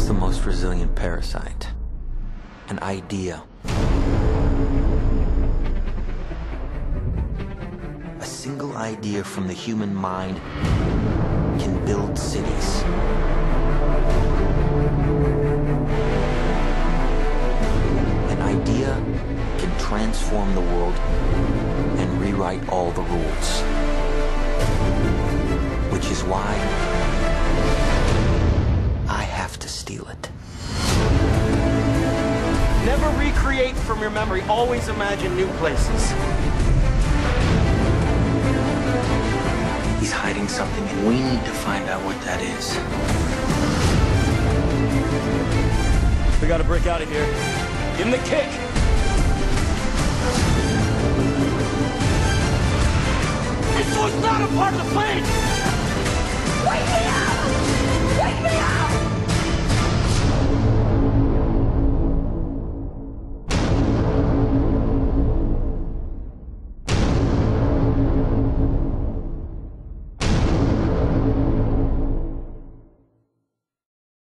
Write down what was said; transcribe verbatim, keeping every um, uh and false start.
the most resilient parasite? An idea. A single idea from the human mind can build cities. An idea can transform the world and rewrite all the rules. Which is why I have to steal it. Never recreate from your memory. Always imagine new places. He's hiding something, and we need to find out what that is. We gotta break out of here. Give him the kick! This was not a part of the plan!